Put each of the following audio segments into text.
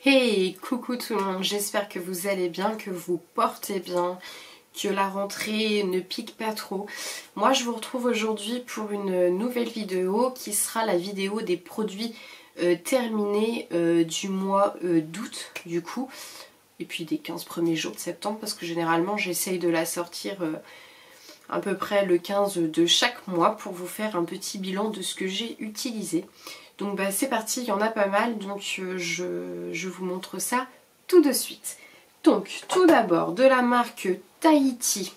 Hey, coucou tout le monde, j'espère que vous allez bien, que vous portez bien, que la rentrée ne pique pas trop. Moi je vous retrouve aujourd'hui pour une nouvelle vidéo qui sera la vidéo des produits terminés du mois d'août du coup. Et puis des 15 premiers jours de septembre parce que généralement j'essaye de la sortir à peu près le 15 de chaque mois pour vous faire un petit bilan de ce que j'ai utilisé. Donc bah, c'est parti, il y en a pas mal, donc je vous montre ça tout de suite. Donc tout d'abord de la marque Tahiti,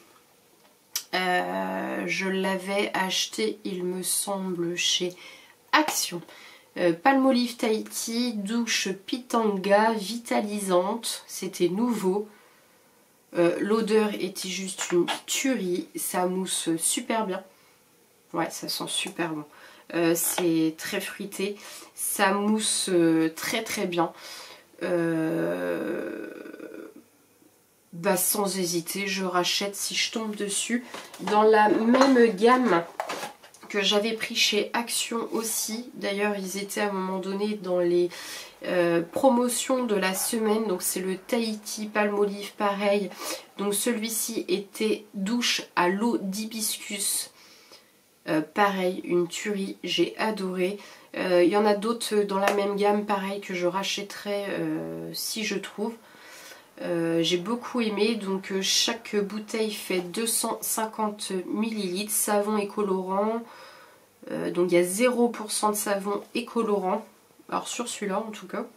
je l'avais acheté il me semble chez Action. Palmolive Tahiti, douche Pitanga vitalisante, c'était nouveau. L'odeur était juste une tuerie, ça mousse super bien. Ouais, ça sent super bon. C'est très fruité, ça mousse très très bien. Bah, sans hésiter, je rachète si je tombe dessus. Dans la même gamme que j'avais pris chez Action aussi. D'ailleurs, ils étaient à un moment donné dans les promotions de la semaine. Donc c'est le Tahiti Palmolive pareil. Donc celui-ci était douche à l'eau d'hibiscus. Pareil, une tuerie, j'ai adoré. Il y en a d'autres dans la même gamme, pareil, que je rachèterai si je trouve. J'ai beaucoup aimé, donc chaque bouteille fait 250 ml, savon et colorant. Donc il y a 0% de savon et colorant. Alors sur celui-là en tout cas.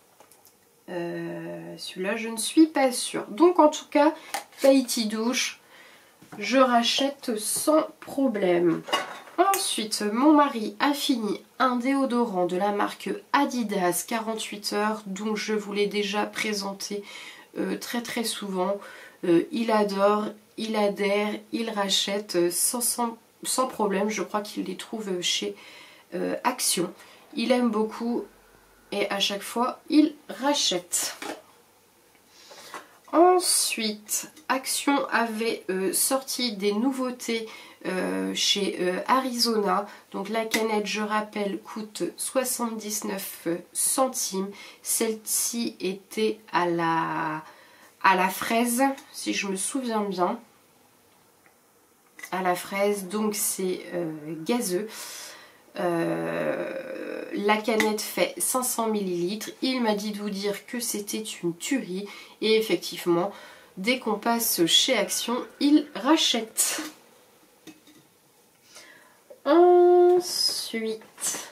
Celui-là je ne suis pas sûre. Donc en tout cas, Tahiti douche. Je rachète sans problème. Ensuite, mon mari a fini un déodorant de la marque Adidas 48 heures, dont je vous l'ai déjà présenté très souvent. Il adore, il adhère, il rachète sans problème. Je crois qu'il les trouve chez Action. Il aime beaucoup et à chaque fois, il rachète. Ensuite, Action avait sorti des nouveautés chez Arizona. Donc la canette, je rappelle, coûte 79 centimes. Celle-ci était à la fraise, si je me souviens bien. À la fraise, donc c'est gazeux. La canette fait 500 ml. Il m'a dit de vous dire que c'était une tuerie. Et effectivement, dès qu'on passe chez Action, il rachète. Ensuite,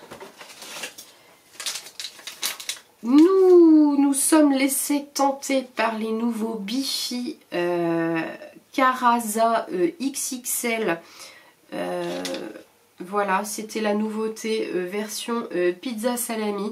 nous sommes laissés tenter par les nouveaux Bifi Caraza XXL. Voilà, c'était la nouveauté version pizza salami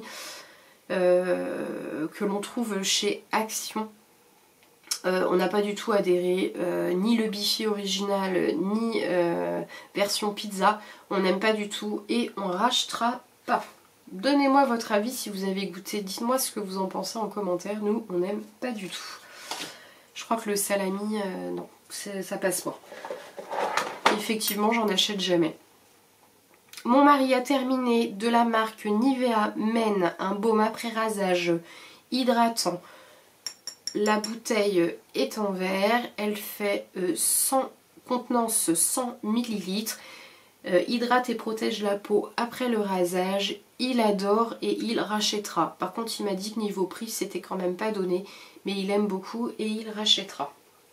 que l'on trouve chez Action. On n'a pas du tout adhéré, ni le Bifi original, ni version pizza. On n'aime pas du tout et on rachètera pas. Donnez-moi votre avis si vous avez goûté. Dites-moi ce que vous en pensez en commentaire. Nous, on n'aime pas du tout. Je crois que le salami, non, ça passe pas. Effectivement, j'en achète jamais. Mon mari a terminé de la marque Nivea Men, un baume après rasage hydratant. La bouteille est en verre, elle fait contenance 100 ml. Hydrate et protège la peau après le rasage. Il adore et il rachètera. Par contre, il m'a dit que niveau prix, c'était quand même pas donné. Mais il aime beaucoup et il rachètera.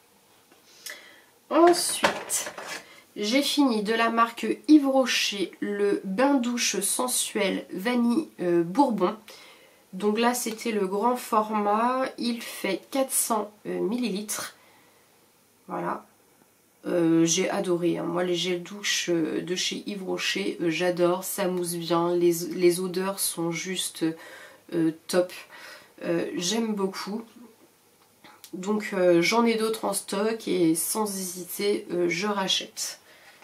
Ensuite, j'ai fini de la marque Yves Rocher le bain-douche sensuel vanille bourbon. Donc là, c'était le grand format. Il fait 400 ml. Voilà. J'ai adoré. Hein. Moi, les gels douche de chez Yves Rocher, j'adore. Ça mousse bien. Les odeurs sont juste top. J'aime beaucoup. Donc, j'en ai d'autres en stock et sans hésiter, je rachète.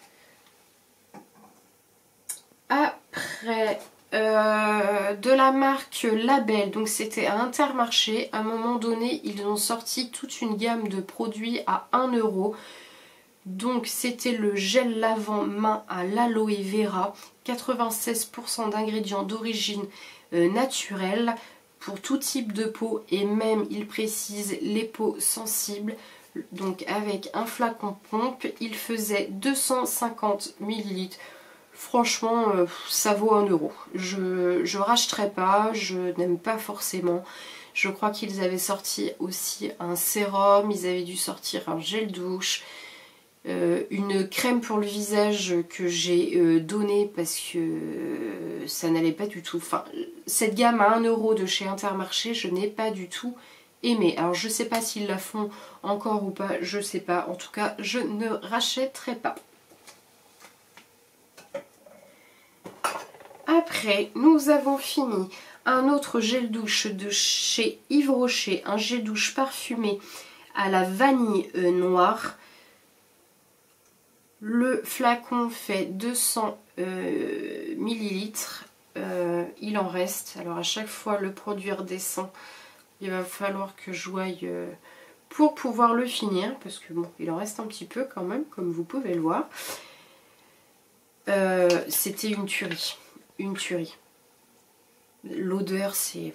Après, de la marque Label, donc c'était à Intermarché. À un moment donné, ils ont sorti toute une gamme de produits à 1 €. Donc c'était le gel lavant main à l'aloe vera, 96% d'ingrédients d'origine naturelle, pour tout type de peau et même il précise les peaux sensibles. Donc avec un flacon pompe, il faisait 250 ml. Franchement, ça vaut 1 euro. Je rachèterai pas, je n'aime pas forcément. Je crois qu'ils avaient sorti aussi un sérum, ils avaient dû sortir un gel douche, une crème pour le visage que j'ai donnée parce que ça n'allait pas du tout. Enfin, cette gamme à 1 euro de chez Intermarché, je n'ai pas du tout aimé. Alors je sais pas s'ils la font encore ou pas, je sais pas. En tout cas, je ne rachèterai pas. Après, nous avons fini un autre gel douche de chez Yves Rocher, un gel douche parfumé à la vanille noire. Le flacon fait 200 millilitres. Il en reste. Alors à chaque fois le produit redescend. Il va falloir que je voie pour pouvoir le finir. Parce que bon, il en reste un petit peu quand même, comme vous pouvez le voir. C'était une tuerie. Une tuerie. L'odeur, c'est...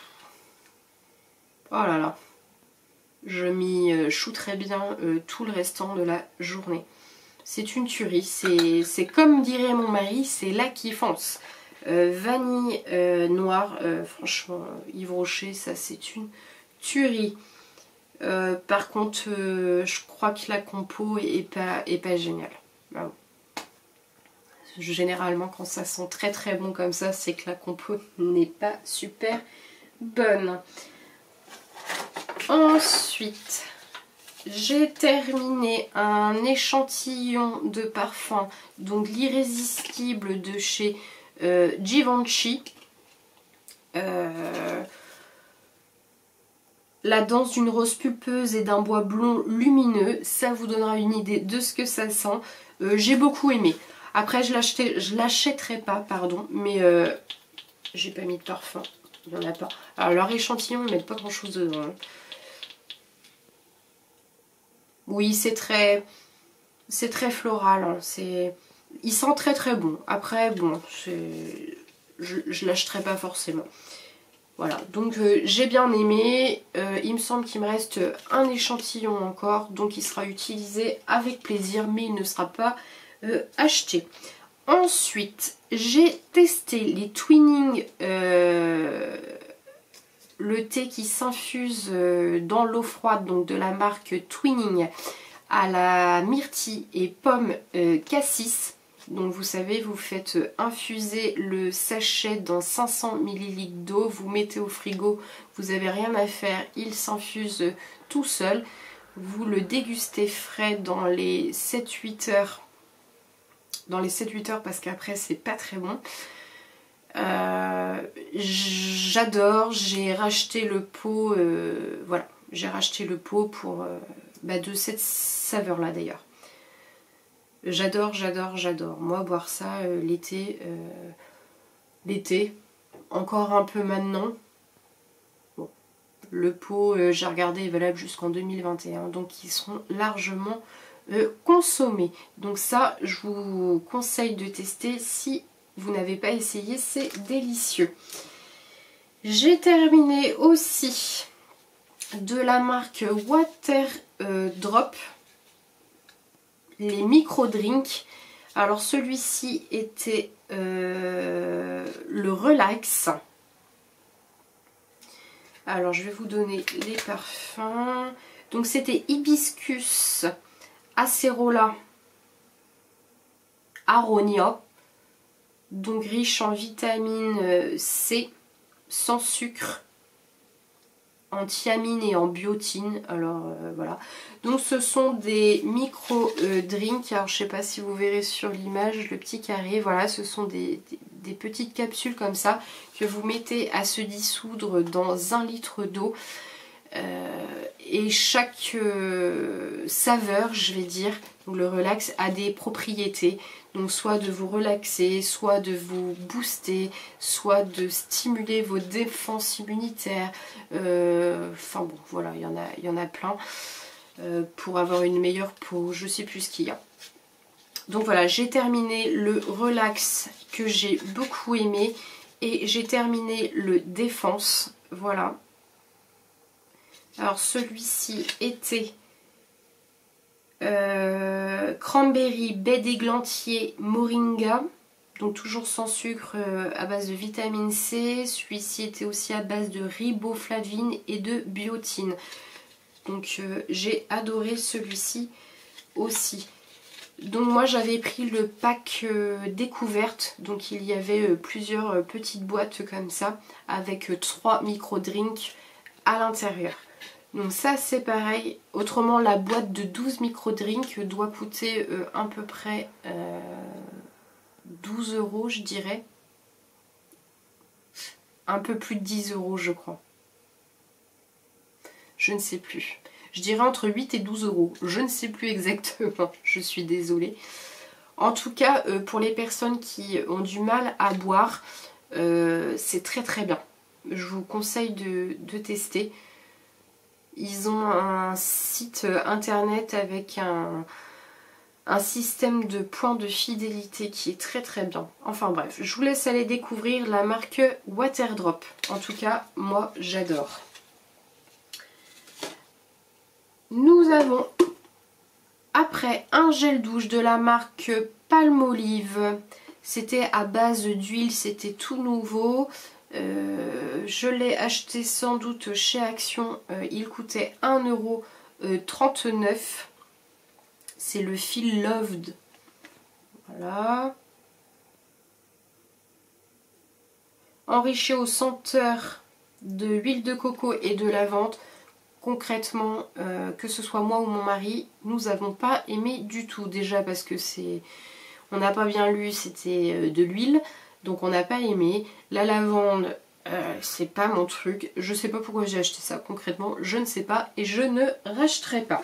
Oh là là. Je m'y shooterai bien tout le restant de la journée. C'est une tuerie. C'est comme dirait mon mari, c'est la kiffance. Vanille noire, franchement, Yves Rocher, ça c'est une tuerie. Par contre, je crois que la compo est pas géniale. Ah bon. Généralement, quand ça sent très très bon comme ça, c'est que la compo n'est pas super bonne. Ensuite, j'ai terminé un échantillon de parfum, donc l'irrésistible de chez Givenchy. La danse d'une rose pulpeuse et d'un bois blond lumineux, ça vous donnera une idée de ce que ça sent. J'ai beaucoup aimé. Après, je l'achèterai pas, pardon, mais j'ai pas mis de parfum. Il n'y en a pas. Alors, leur échantillon, ils mettent pas grand chose dedans. Hein. Oui, c'est très floral. Hein. Il sent très très bon. Après, bon, je l'achèterai pas forcément. Voilà, donc j'ai bien aimé. Il me semble qu'il me reste un échantillon encore, donc il sera utilisé avec plaisir, mais il ne sera pas acheté. Ensuite, j'ai testé les Twinning, le thé qui s'infuse dans l'eau froide, donc de la marque Twinning, à la myrtille et pomme cassis. Donc vous savez, vous faites infuser le sachet dans 500 ml d'eau, vous mettez au frigo, vous n'avez rien à faire, il s'infuse tout seul. Vous le dégustez frais dans les 7-8 heures. Dans les 7-8 heures parce qu'après c'est pas très bon. J'adore, j'ai racheté le pot, voilà, j'ai racheté le pot pour de cette saveur là d'ailleurs. J'adore, j'adore, j'adore. Moi, boire ça l'été, encore un peu maintenant. Bon, le pot, j'ai regardé, est valable jusqu'en 2021, donc ils seront largement consommés. Donc ça, je vous conseille de tester si vous n'avez pas essayé, c'est délicieux. J'ai terminé aussi de la marque Water Drop. Les micro-drinks. Alors celui-ci était le relax. Alors je vais vous donner les parfums. Donc c'était hibiscus, acerola, aronia. Donc riche en vitamine C, sans sucre, en thiamine et en biotine. Alors voilà, donc ce sont des micro drinks. Alors je sais pas si vous verrez sur l'image le petit carré, voilà, ce sont des petites capsules comme ça que vous mettez à se dissoudre dans 1 litre d'eau, et chaque saveur, je vais dire, donc le relax a des propriétés, donc soit de vous relaxer, soit de vous booster, soit de stimuler vos défenses immunitaires, enfin bon voilà, il y en a plein, pour avoir une meilleure peau, je sais plus ce qu'il y a. Donc voilà, j'ai terminé le relax que j'ai beaucoup aimé, et j'ai terminé le défense voilà. Alors celui-ci était cranberry, baie d'églantier, moringa. Donc toujours sans sucre, à base de vitamine C. Celui-ci était aussi à base de riboflavine et de biotine. Donc j'ai adoré celui-ci aussi. Donc moi j'avais pris le pack découverte. Donc il y avait plusieurs petites boîtes comme ça, avec 3 micro-drinks à l'intérieur. Donc ça c'est pareil. Autrement la boîte de 12 micro-drinks doit coûter à peu près 12 € je dirais. Un peu plus de 10 € je crois. Je ne sais plus. Je dirais entre 8 et 12 €. Je ne sais plus exactement. Je suis désolée. En tout cas, pour les personnes qui ont du mal à boire, c'est très très bien. Je vous conseille de tester. Ils ont un site internet avec un système de points de fidélité qui est très très bien. Enfin bref, je vous laisse aller découvrir la marque Waterdrop. En tout cas, moi j'adore. Nous avons après un gel douche de la marque Palmolive. C'était à base d'huile, c'était tout nouveau. Je l'ai acheté sans doute chez Action. Il coûtait 1,39 €. C'est le Feel Loved. Voilà. Enrichi aux senteurs de huile de coco et de lavande. Concrètement, que ce soit moi ou mon mari, nous n'avons pas aimé du tout. Déjà parce que on n'a pas bien lu, c'était de l'huile, donc on n'a pas aimé. La lavande, c'est pas mon truc. Je sais pas pourquoi j'ai acheté ça concrètement, je ne sais pas et je ne rachèterai pas.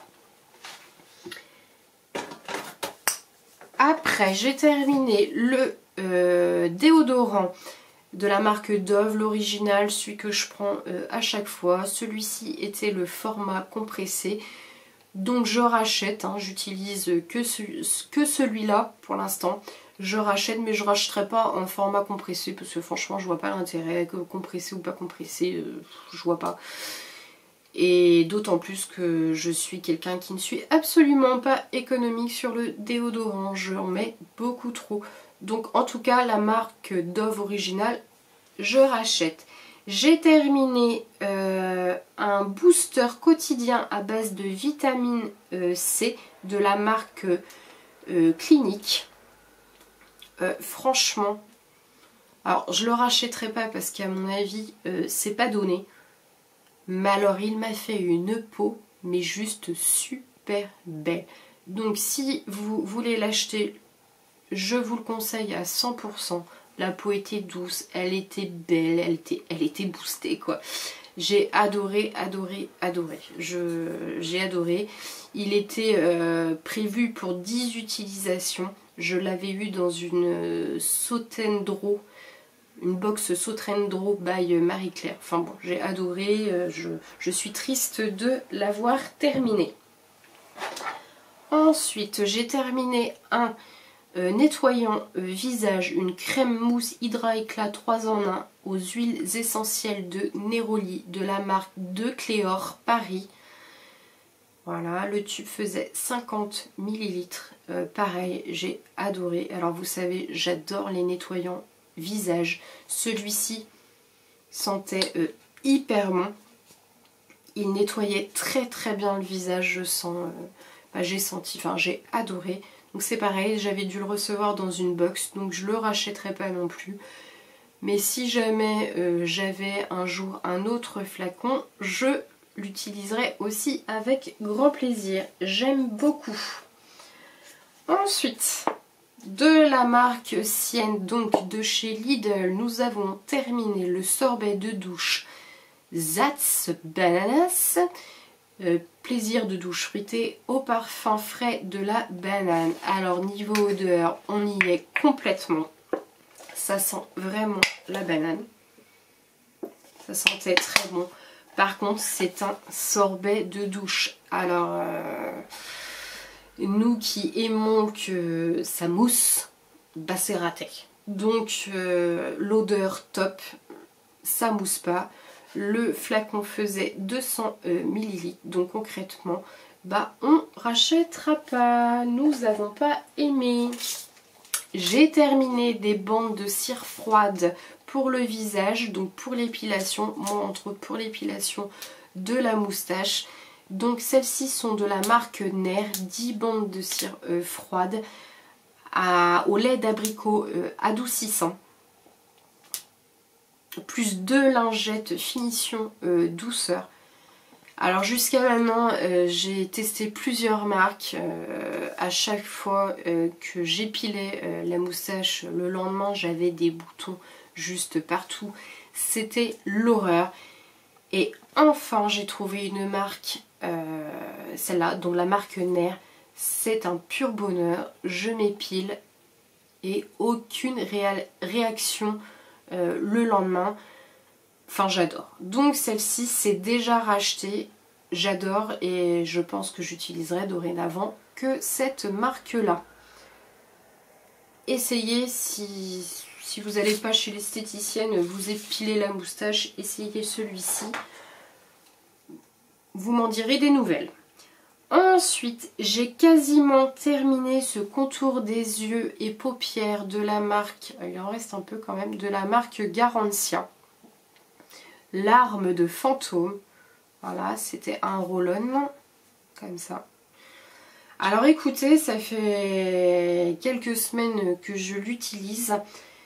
Après, j'ai terminé le déodorant de la marque Dove, l'original, celui que je prends à chaque fois. Celui-ci était le format compressé. Donc je rachète, hein, j'utilise que celui-là pour l'instant. Je rachète, mais je ne rachèterai pas en format compressé parce que franchement je vois pas l'intérêt, compressé ou pas compressé, je vois pas. Et d'autant plus que je suis quelqu'un qui ne suis absolument pas économique sur le déodorant, j'en mets beaucoup trop. Donc en tout cas la marque Dove originale, je rachète. J'ai terminé un booster quotidien à base de vitamine C de la marque Clinique. Franchement, alors je le rachèterai pas parce qu'à mon avis c'est pas donné. Mais alors il m'a fait une peau mais juste super belle. Donc si vous voulez l'acheter, je vous le conseille à 100%. La peau était douce, elle était belle, elle était boostée quoi. J'ai adoré, adoré, adoré. J'ai adoré. Il était prévu pour 10 utilisations. Je l'avais eu dans une Sotendro, une box Sotendro by Marie-Claire. Enfin bon, j'ai adoré. Je suis triste de l'avoir terminé. Ensuite, j'ai terminé un nettoyant visage, une crème mousse Hydra Éclat 3 en 1 aux huiles essentielles de Neroli de la marque De Cléor Paris. Voilà, le tube faisait 50 ml. Pareil, j'ai adoré. Alors vous savez, j'adore les nettoyants visage. Celui-ci sentait hyper bon. Il nettoyait très très bien le visage, je sens. J'ai senti, enfin j'ai adoré. Donc c'est pareil, j'avais dû le recevoir dans une box, donc je le rachèterai pas non plus. Mais si jamais j'avais un jour un autre flacon, je l'utiliserai aussi avec grand plaisir. J'aime beaucoup. Ensuite, de la marque Sienne, donc de chez Lidl, nous avons terminé le sorbet de douche Zatz Bananas. Plaisir de douche fruitée au parfum frais de la banane. Alors niveau odeur, on y est complètement. Ça sent vraiment la banane. Ça sentait très bon. Par contre, c'est un sorbet de douche. Alors, nous qui aimons que ça mousse, bah c'est raté. Donc, l'odeur top, ça mousse pas. le flacon faisait 200 ml, donc concrètement, bah on rachètera pas, nous n'avons pas aimé. J'ai terminé des bandes de cire froide pour le visage, donc pour l'épilation, moi entre autres pour l'épilation de la moustache. Donc celles-ci sont de la marque Nair, 10 bandes de cire froide au lait d'abricot adoucissant. Plus 2 lingettes finition douceur. Alors jusqu'à maintenant j'ai testé plusieurs marques. À chaque fois que j'épilais la moustache, le lendemain j'avais des boutons juste partout. C'était l'horreur. Et enfin j'ai trouvé une marque, celle-là, donc la marque Nair. C'est un pur bonheur. Je m'épile et aucune réaction le lendemain. Enfin j'adore. Donc celle-ci c'est déjà racheté. J'adore et je pense que j'utiliserai dorénavant que cette marque là. Essayez si vous n'allez pas chez l'esthéticienne vous épilez la moustache, essayez celui-ci. Vous m'en direz des nouvelles. Ensuite, j'ai quasiment terminé ce contour des yeux et paupières de la marque, il en reste un peu quand même, de la marque Garantia. L'arme de fantôme. Voilà, c'était un roll-on, comme ça. Alors écoutez, ça fait quelques semaines que je l'utilise.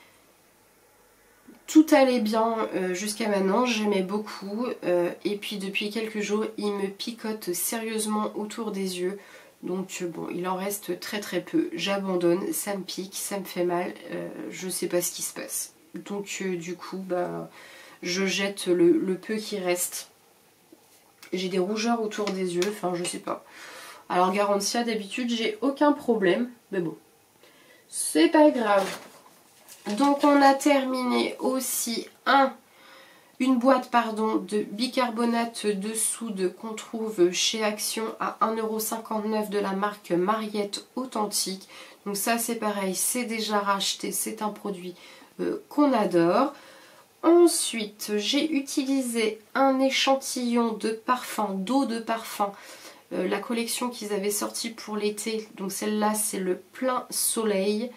Tout allait bien jusqu'à maintenant, j'aimais beaucoup. Et puis depuis quelques jours, il me picote sérieusement autour des yeux. Donc bon, il en reste très très peu. J'abandonne, ça me pique, ça me fait mal. Je sais pas ce qui se passe. Donc du coup, bah, je jette le peu qui reste. J'ai des rougeurs autour des yeux, enfin je sais pas. Alors Garantia, d'habitude, j'ai aucun problème. Mais bon, c'est pas grave. Donc on a terminé aussi une boîte de bicarbonate de soude qu'on trouve chez Action à 1,59 € de la marque Mariette Authentique. Donc ça c'est pareil, c'est déjà racheté, c'est un produit qu'on adore. Ensuite j'ai utilisé un échantillon de parfum, d'eau de parfum. La collection qu'ils avaient sortie pour l'été, donc celle-là c'est le Plein Soleil.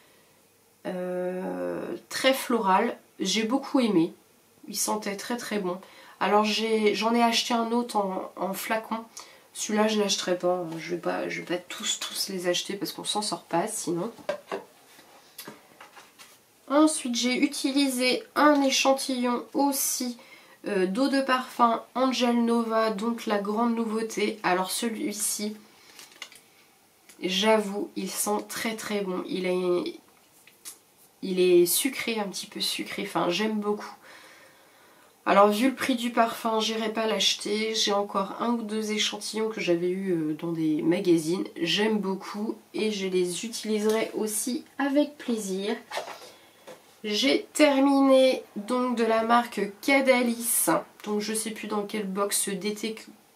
Très floral, j'ai beaucoup aimé, il sentait très très bon. Alors j'en ai acheté un autre en flacon, celui-là je l'achèterai pas, je vais pas tous les acheter parce qu'on s'en sort pas sinon. Ensuite j'ai utilisé un échantillon aussi d'eau de parfum Angel Nova, donc la grande nouveauté. Alors celui-ci, j'avoue, il sent très très bon, il est sucré, un petit peu sucré, enfin j'aime beaucoup. Alors vu le prix du parfum, j'irai pas l'acheter. J'ai encore un ou deux échantillons que j'avais eu dans des magazines. J'aime beaucoup et je les utiliserai aussi avec plaisir. J'ai terminé donc de la marque Cadalis. Donc je sais plus dans quelle box d'été,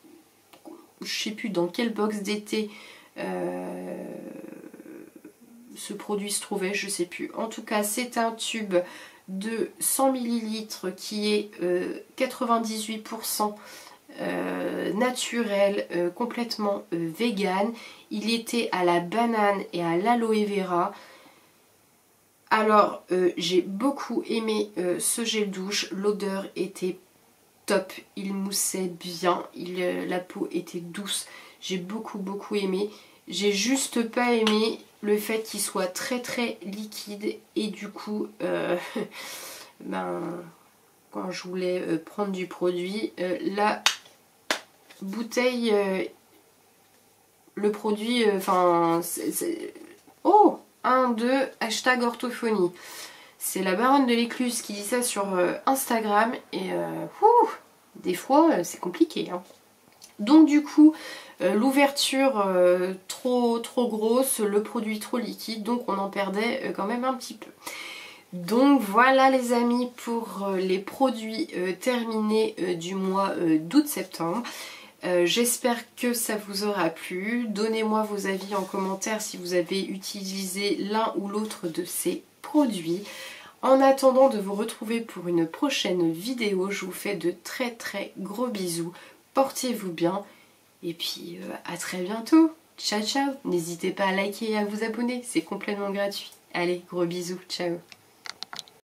ce produit se trouvait, je sais plus. En tout cas, c'est un tube de 100 ml qui est 98% naturel, complètement vegan. Il était à la banane et à l'aloe vera. Alors, j'ai beaucoup aimé ce gel douche. L'odeur était top. Il moussait bien. La peau était douce. J'ai beaucoup aimé. J'ai juste pas aimé le fait qu'il soit très très liquide et du coup quand je voulais prendre du produit, la bouteille, le produit, oh, 2 hashtag orthophonie. C'est la baronne de l'Écluse qui dit ça sur Instagram et des fois c'est compliqué, hein. Donc du coup l'ouverture trop grosse, le produit trop liquide, donc on en perdait quand même un petit peu. Donc voilà les amis pour les produits terminés du mois d'août-septembre. J'espère que ça vous aura plu. Donnez-moi vos avis en commentaire si vous avez utilisé l'un ou l'autre de ces produits. En attendant de vous retrouver pour une prochaine vidéo, je vous fais de très très gros bisous. Portez-vous bien et puis à très bientôt. Ciao ciao. N'hésitez pas à liker et à vous abonner, c'est complètement gratuit. Allez, gros bisous, ciao.